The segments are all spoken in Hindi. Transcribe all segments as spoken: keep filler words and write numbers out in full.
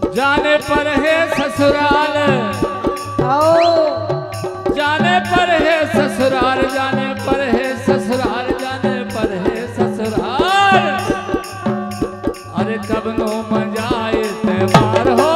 जाने पर है ससुराल, जाने पर है ससुराल, जाने पर है ससुराल, जाने पर है ससुराल। अरे कब नो मजाए त्योहार हो,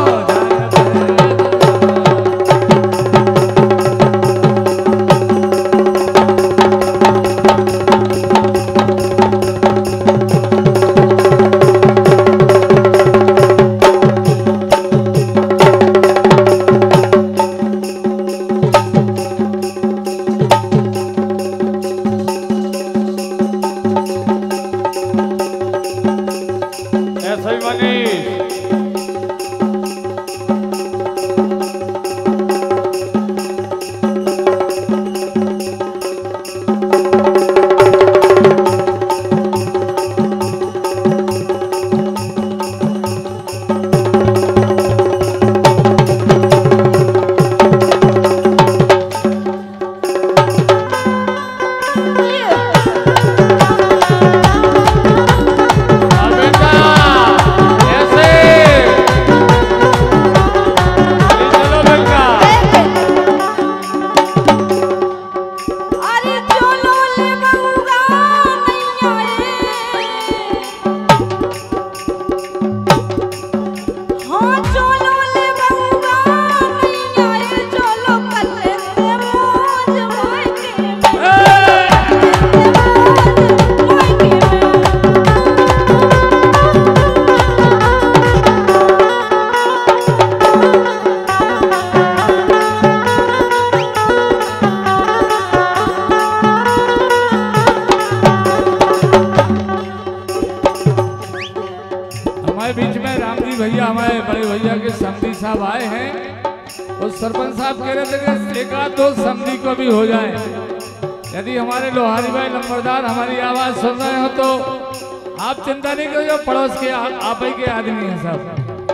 भैया हमारे बड़े भैया के समधी साहब आए हैं और सरपंच साहब कह रहे थे कि एक आध दो समधी को भी हो जाए। यदि हमारे लोहारी भाई नंबरदार हमारी आवाज सुन रहे हो तो आप चिंता नहीं करो, पड़ोस के आप ही के आदमी हैं सब।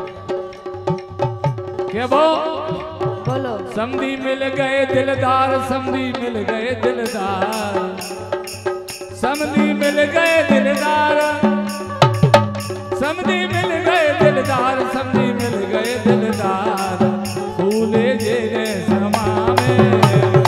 क्या वो बोलो, समधी मिल गए दिलदार, समधी मिल गए दिलदार, समधी मिल गए दिलदार, समधी मिल गए दिलदार, समधी मिल गए दिलदार, फूले जे समा में।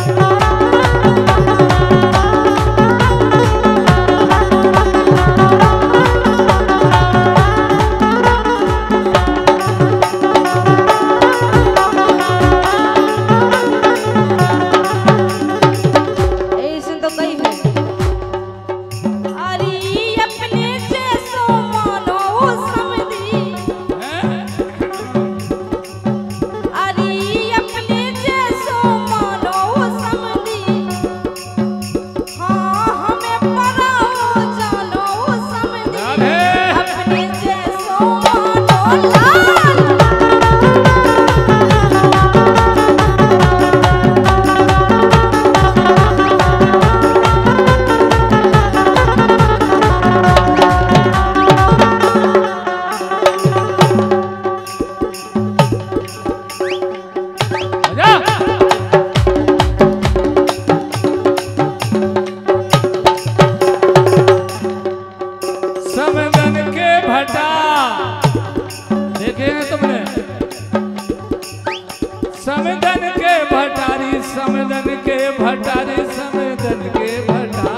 समदन के भटारी, समदन के भटारी, समदन के भटा,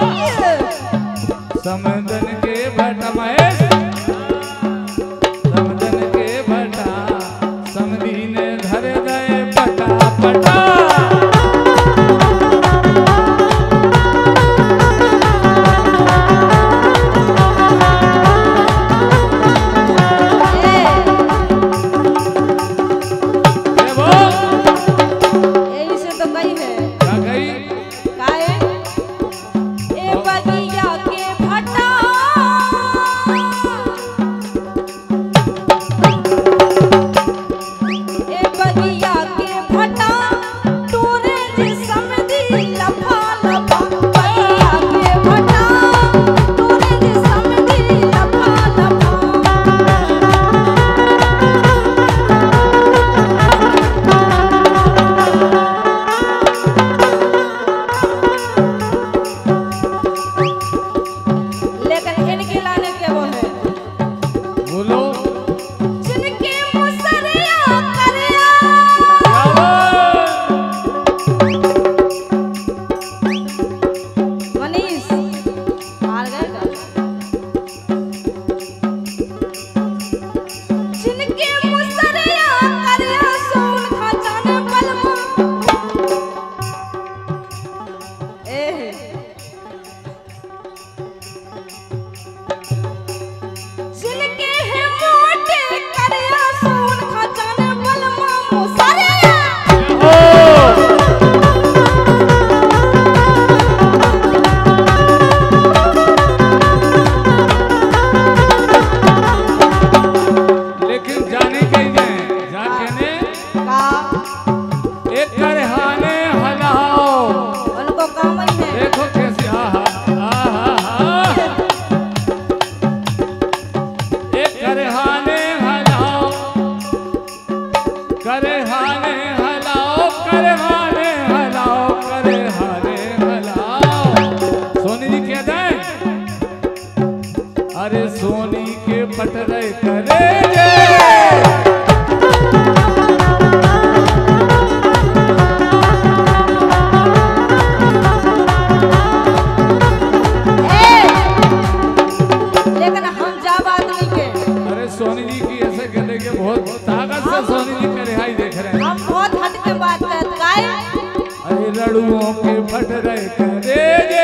समदन के भटा महेश, समदन के भटा, समधी ने धर गए पटा पटा। ए बगिया के भटा करे जे। लेकिन हम जा बात नहीं के। अरे सोनी जी की ऐसे कहने के बहुत ताकत से सोनी जी का रिहाई देख रहे हैं। हम बहुत हट के बात करते काय। अरे लड़ुओं के फट रहे करे जे।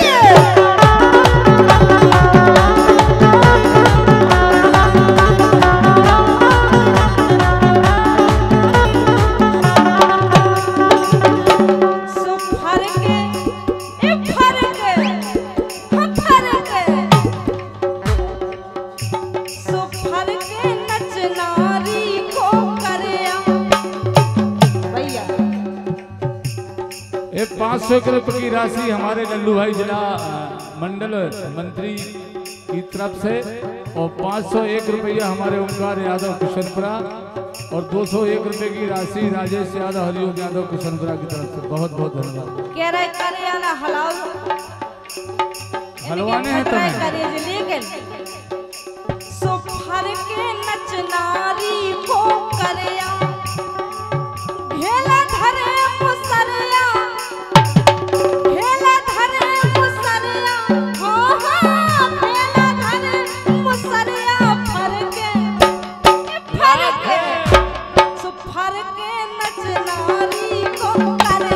पाँच सौ रुपये की राशि हमारे लल्लू भाई जिला मंडल मंत्री की तरफ से और पाँच सौ एक रुपया हमारे ओंकार यादव किशनपुरा और दो सौ एक रुपये की राशि राजेश यादव हरिओम यादव किशनपुरा की तरफ से बहुत बहुत धन्यवाद। कह रहे करे ना हलाओ हलवाने हैं तो लेकिन सुफर के नचनारी को करया घेला धरे मुसरिया घेला धरे मुसरिया हो हो घेला धरे मुसरिया फर के फर के सुफर के नचनारी को करया।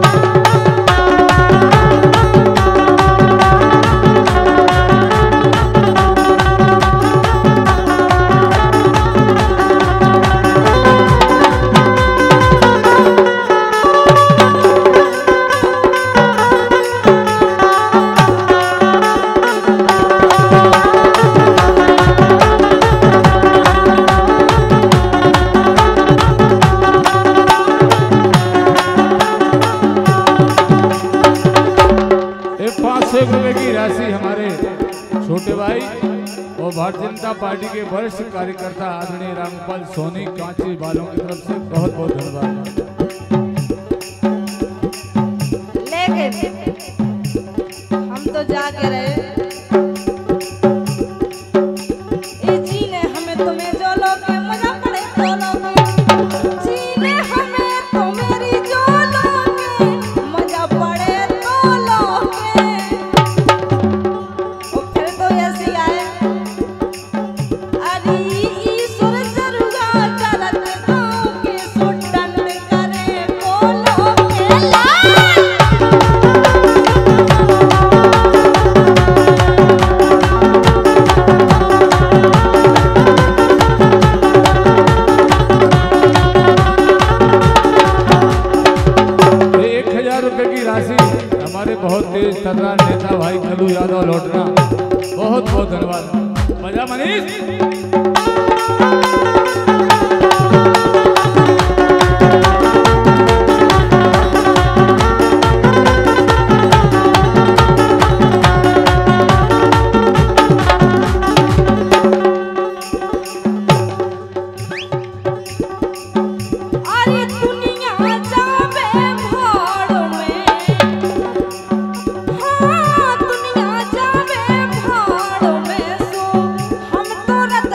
छोटे भाई और भारतीय जनता पार्टी के वरिष्ठ कार्यकर्ता आदरणीय रामपाल सोनी कांची बालों की तरफ से बहुत बहुत धन्यवाद। लेकिन हम तो जाके रहे जीने हमें तुम्हें जो लोग मजा पड़े तो लोग जीने हमें तो मेरी जो लोग मजा पड़े तो लोग बहुत तेज तगड़ा नेता भाई कलू यादव लौटना बहुत बहुत धन्यवाद। मजा मनीष हाँ दुनिया जावे भाड़ में सो हम तो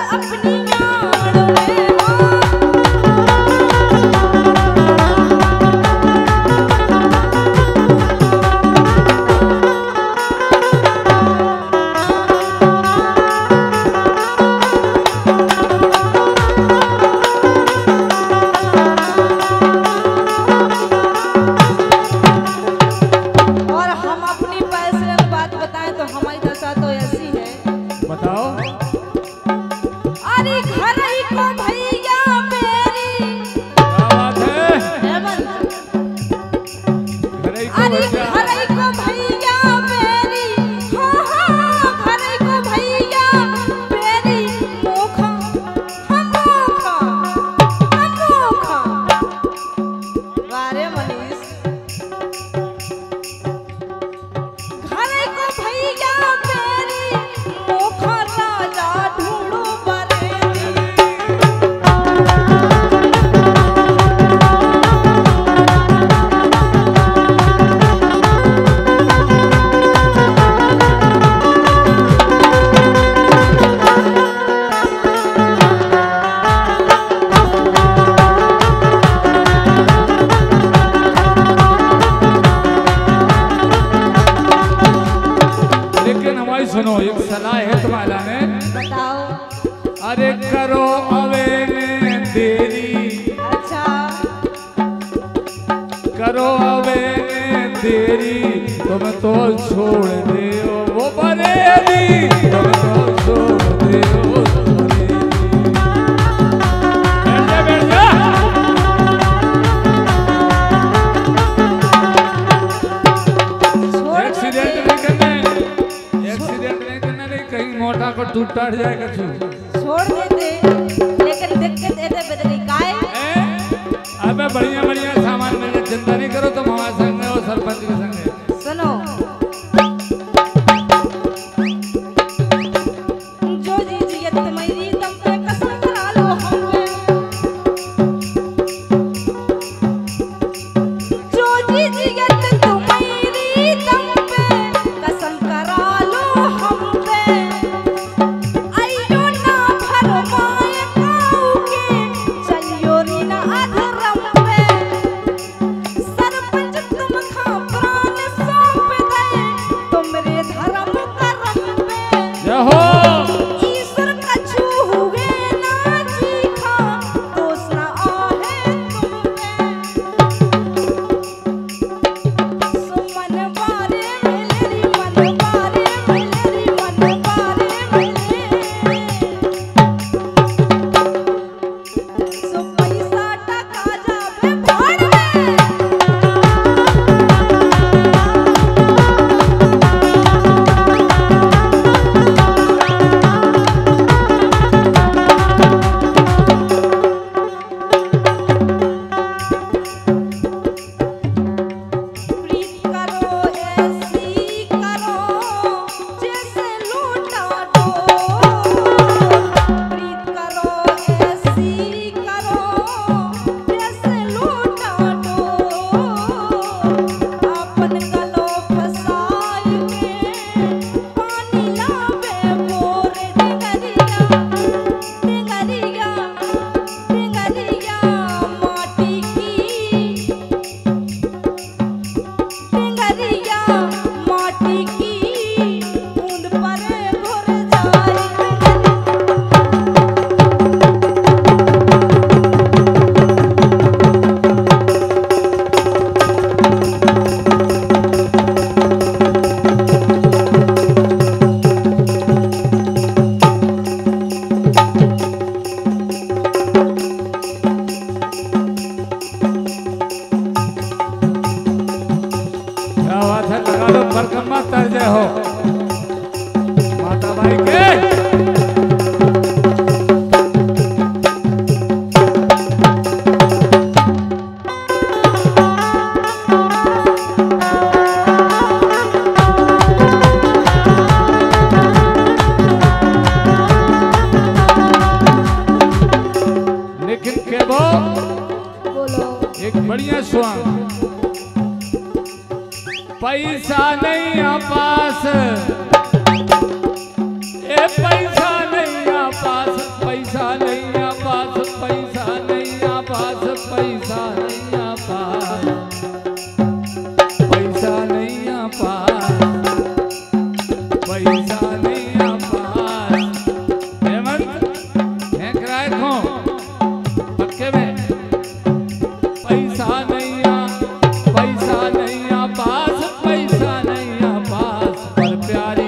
अवे ने देरी, अच्छा करो अवे ने देरी, तुम तो छोड़ दे वो बरेली, तुम तो छोड़ दे वो बरेली। बैठ जा बैठ जा। एक्सीडेंट नहीं करना, एक्सीडेंट नहीं करना, नहीं कहीं मोटा को टूट टाट जाएगा छू। छोड़ देते लेकिन देख के देते बदली काय। अबे बढ़िया बढ़िया सामान मिल जाए, चिंता नहीं करो तुम हमारे संग में और सरपंच के संग में। सुनो जो जी जियत मेरी दम पे कसम करा लो हम पे, जो जी जियत तुम्हारी दम पे कसम करा लो हम पे, आइयो ना भरमाए काऊ के चलियो री ना अधरम पे, सरपंच तुम खा प्राण सौंप दे तुमरे धर्म करम पे, जय हो। ईश्वर कछु हुए ना चीखा दोष ना आहे तुम पे, सुमन बारे मेरी मन बारे मेरी मन बारे मेरे, सो पैसा टका जावे भाड़ में, प्रीत करो ऐसी करो जैसे लूटा दो, प्रीत करो ऐसी करो जैसे लूटा दो, अपन गलो फसाई के पानी लावे मोर डिंगरिया, डिंगरिया डिंगरिया माटी की, डिंगरिया माटी की बूंद पर घुर जाए, क्या बात है, लगा लो बरकम्मा तर जय हो माता भाई के। लेकिन के वो बोलो एक बढ़िया स्वांग, पैसा नहीं आ पास, ए पैसा नहीं आ पास, पैसा नहीं आ पास, पैसा नहीं आ पास, पैसा नहीं आ पास, पैसा नहीं आ पास, पैसा नहीं आ पास। हेमंत फेंक रहा है खो पक्के में, पैसा नहीं आ, पैसा नहीं आ पास, पैसा नहीं आ पास, पर प्यारी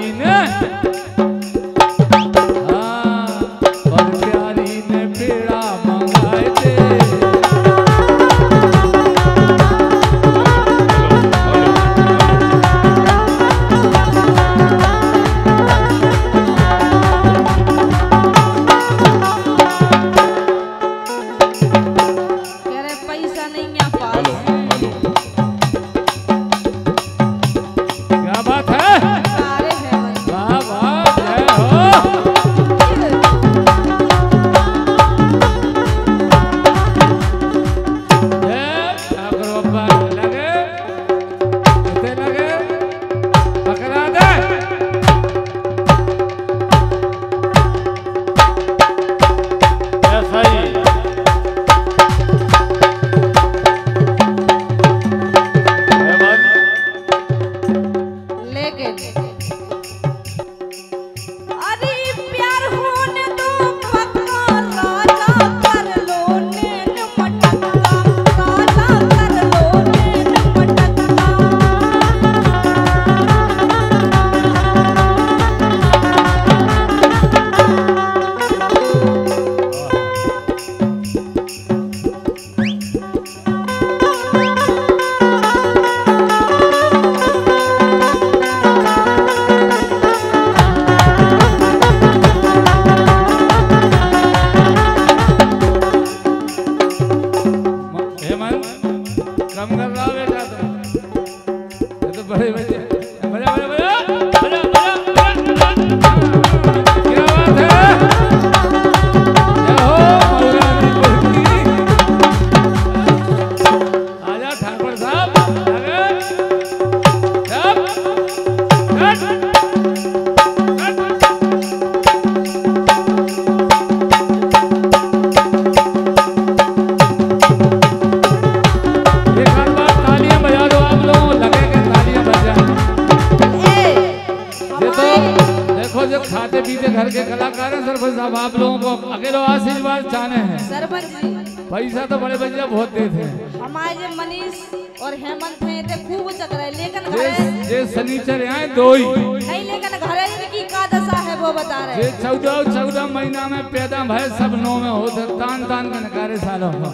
सरकार है सरपंच साहब, आप लोगों को अकेले आशीर्वाद चाहने हैं। सरपंच जी पैसा तो बड़े भैया बहुत देते हैं। हमारे जो मनीष और हेमंत हैं ते खूब चक रहे, लेकिन जे घरे जे शनिचर आए दो ही नहीं, लेकिन घरे इनकी का दशा है वो बता रहे। जे चौदह चौदह महीना में पैदा भय सब नौ में होते तान तान के नकारे सालों में।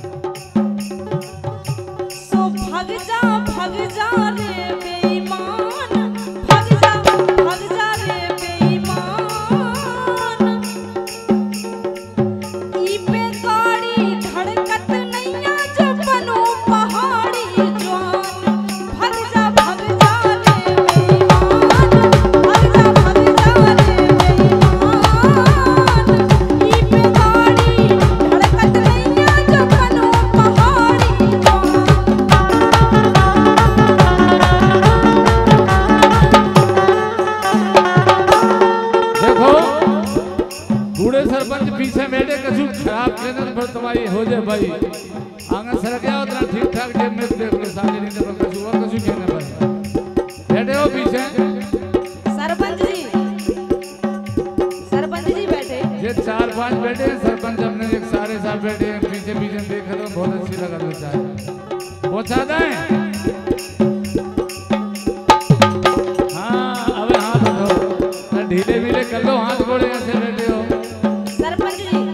सो भग जा भग जा रे बेईमान, भग जा भग जा रे बेईमान, ई पे गाड़ी धड़कत नैया जो बनो पहाड़ी जवान, भग जा भग जा रे बेईमान, भग जा भग जा रे बेईमान, ई पे गाड़ी धड़कत नैया जो बनो पहाड़ी जवान। देखो बूढ़े सरपंच पीछे बैठे कछु खराब चैनल पर तुम्हारी हो जाए भाई आगे सर गया उतना ठीक ठाक जेब में देख लो सामने नहीं तो कछु और कछु कहने पर बैठे हो पीछे। सरपंच जी सरपंच जी बैठे ये चार पांच बैठे हैं सरपंच अपने एक सारे साथ बैठे हैं पीछे पीछे देख रहे हो बहुत अच्छी लगा लो चाहे पहुंचा दें। हाँ अब हाथ उठाओ ढीले ढीले कर लो हाथ घोड़े ऐसे बैठे हो। सरपंच जी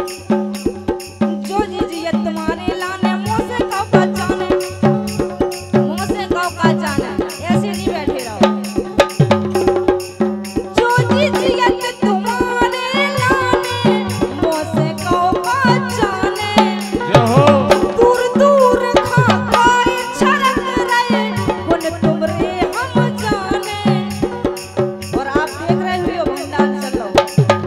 जो जी जी ये तुम्हारे लाने मुंह से कौ का जाने, मुंह से कौ का जाने, ऐसे नहीं बैठे रहो। जो जी जी ये तुम्हारे लाने मुंह से कौ का जाने, जो हो दूर दूर खा खाए छड़क रहे गुण तुमरे हम जाने। और आप देख रहे हो भंडार चल रहा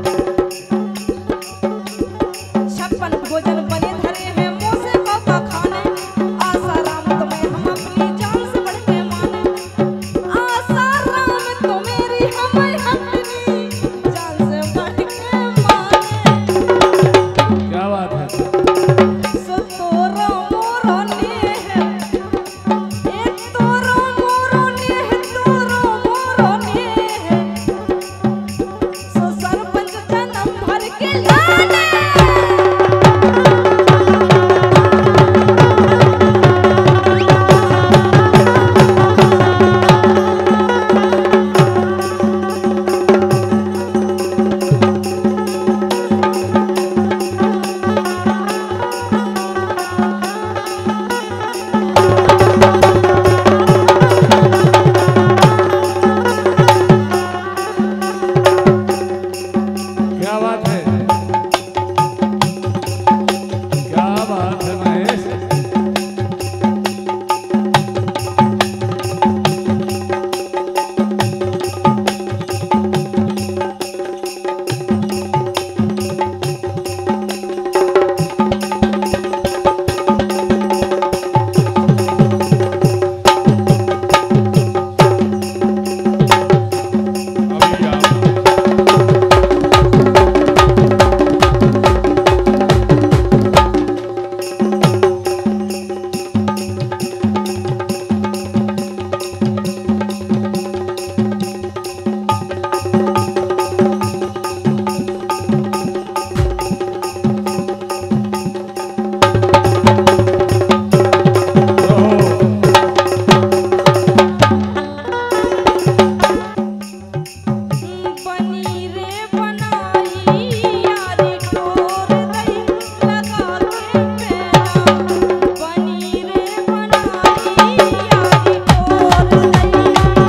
छप्पन भोजन बने धरे हैं मुंह से कौका खाने, आसाराम तुम्हें हम अपनी जान से बढ़ के माने, आसाराम तो मेरी हमें अपनी जान से बढ़ के माने। क्या बात है। सो तोरो मोरो नेह, एक तोरो मोरो नेह, तोरो मोरो नेह, सो सरपंच जन्म भर के लाने। क्या बात है, क्या बात है महेश। अभी आप बनी रे बनाई यारी ठोर दई लगा के पेड़ा, बनी रे बनाई यारी ठोर दई।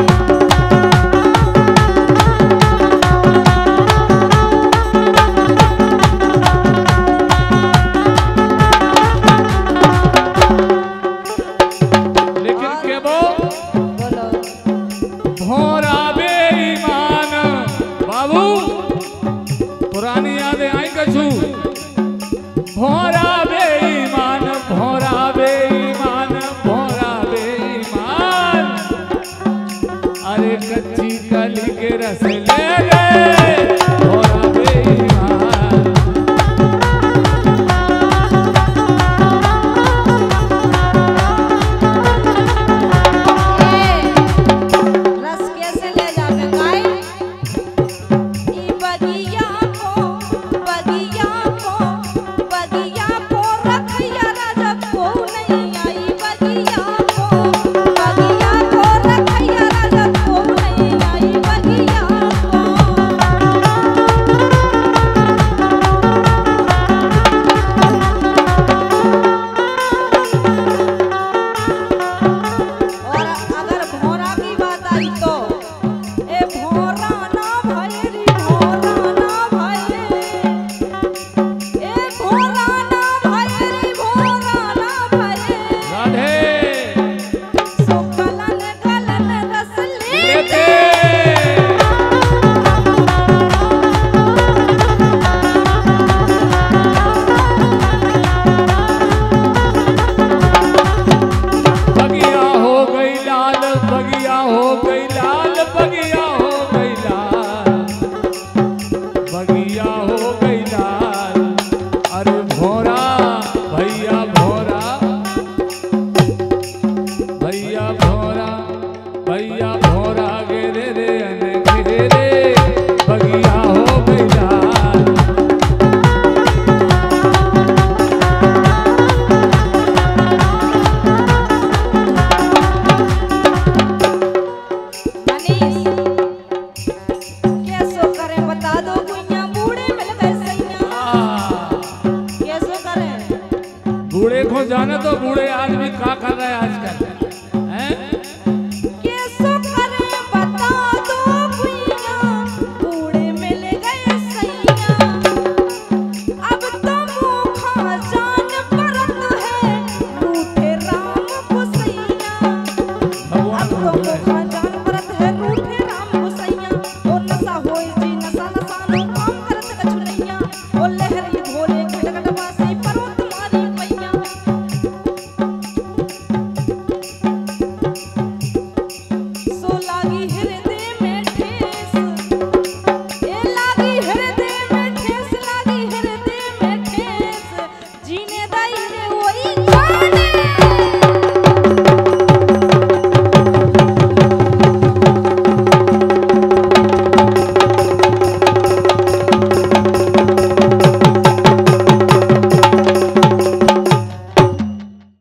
लेकिन के वो बोलो भोरा बेईमान बाबू पुरानी यादें आई कछु। भोरा बेईमान भोरा बेईमान भोरा बेईमान, अरे कच्ची कली के रस ले ले भोरा बेईमान। रस कैसे ले जाके गाय, ई बगिया बूढ़े को जाने तो बूढ़े आदमी क्या कर रहे हैं आज